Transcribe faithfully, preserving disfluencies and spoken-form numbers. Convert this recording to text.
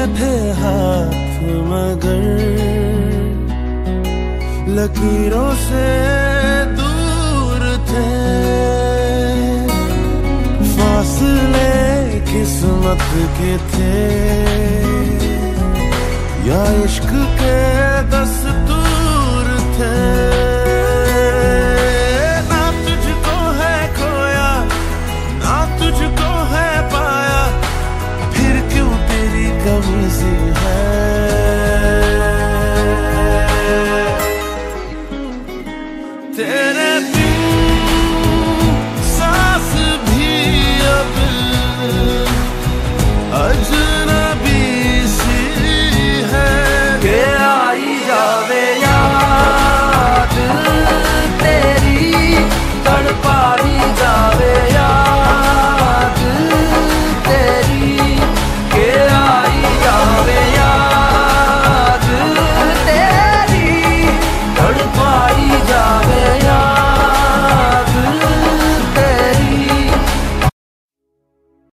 थे हाथ मगर लकीरों से दूर थे। फासले किस्मत के थे या इश्क के